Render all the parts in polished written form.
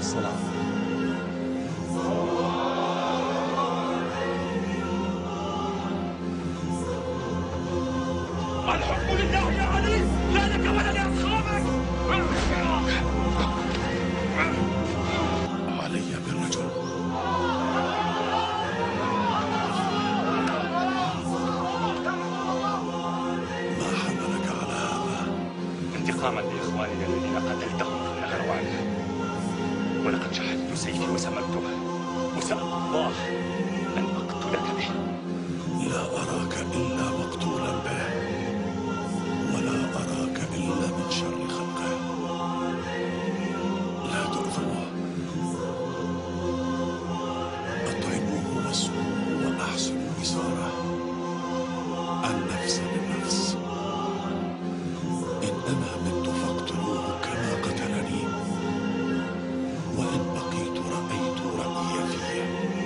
الصلاة. الحكم لله يا علي، لا لك ولا لأصحابك. علي بالرجل. ما حملك على هذا؟ انتقاما لإخواننا الذين قتلتهم في النهروان، ولقد شحذت سيفي وسممته، وسأل الله أن أقتلك به. لا أراك إلا مقتولا به، ولا أراك إلا من شر خلقه. لا تؤذوه، أطعموه واسقوه وأحسنوا إزاره. النفس بالنفس. إن أنا مت فاقتلوه كما قتلني، وإن بقيت رأيت رأيي فيه.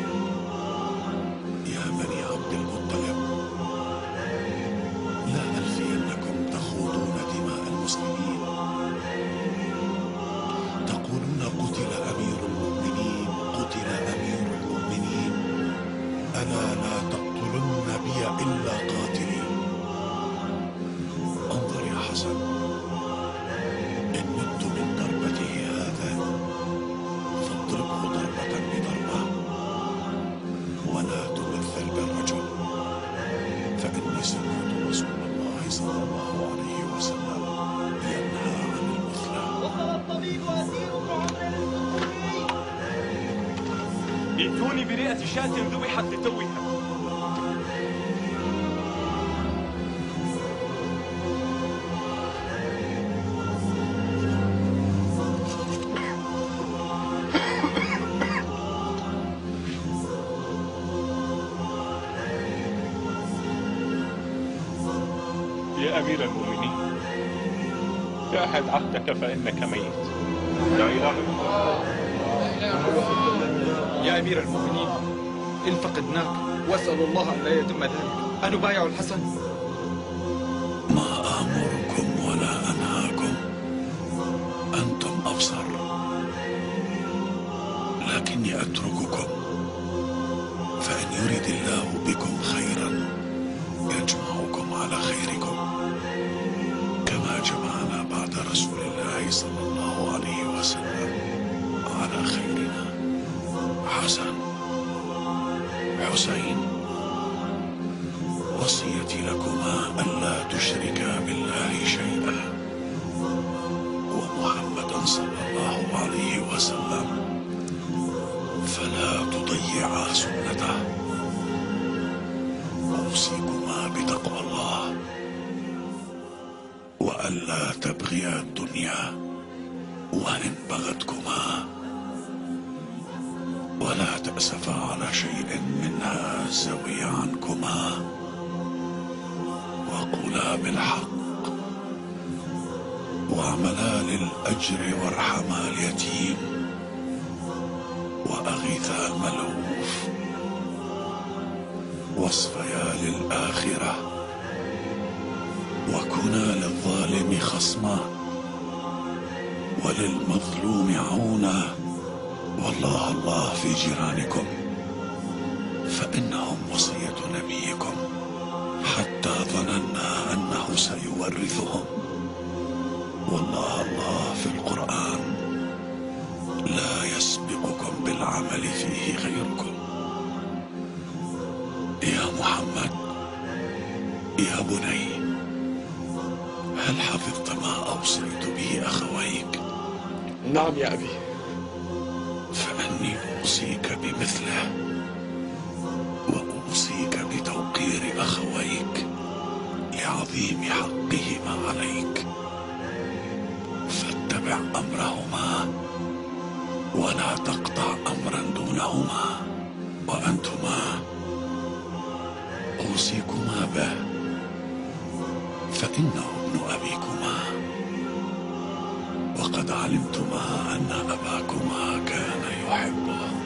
يا بني عبد المطلب، لا ألفينكم تخوضون دماء المسلمين، تقولون قتل أمير المؤمنين، قتل أمير المؤمنين. ألا لا تقتلن بي إلا قاتلي. انظر يا حسن، إن مت من ضربته هذا فاضربه ضربة بضربة، ولا تمثل بالرجل، فإني سمعت رسول الله صلى الله عليه وسلم ينهى عن المثلى. وصل الطبيب أسير عمر للسطوري. ائتوني برئة شاة ذبحت لتوها. يا أمير المؤمنين، شاهد عهدك فإنك ميت. لا إله إلا الله. يا أمير المؤمنين، إن فقدناك وأسأل الله أن لا يتم ذلك، أنبايع الحسن؟ ما آمركم ولا أنهاكم، أنتم أبصر، لكني أترككم. فإن يريد الله بكم خيرا يجمعكم على خيركم، كما جمعنا بعد رسول الله صلى الله عليه وسلم على خيرنا. حسن، حسين، وصيتي لكما ألا تشركا بالله شيئا، ومحمدا صلى الله عليه وسلم فلا تضيعا سنته. أوصيكما بتقوى الله، وألا تبغيا الدنيا وإن بغتكما، ولا تأسفا على شيء منها زوي عنكما، وقولا بالحق، واعملا للأجر، وارحما اليتيم، وأغيثا الملهوف، واصفيا للآخرة، وكنا للظالم خصما، وللمظلوم عونا. والله الله في جيرانكم، فإنهم وصية نبيكم، حتى ظننا أنه سيورثهم. والله الله في القرآن، لا يسبقكم بالعمل فيه غيركم. يا محمد، يا بني، هل حفظت ما أوصيت به أخويك؟ نعم يا أبي. فأني أوصيك بمثله، وأوصيك بتوقير أخويك لعظيم حقهما عليك، فاتبع أمرهما ولا تقطع أمرا دونهما. وأنتما أوصيكما به، فإنه ابن أبيكما، وقد علمتما أن أباكما كان يحبه.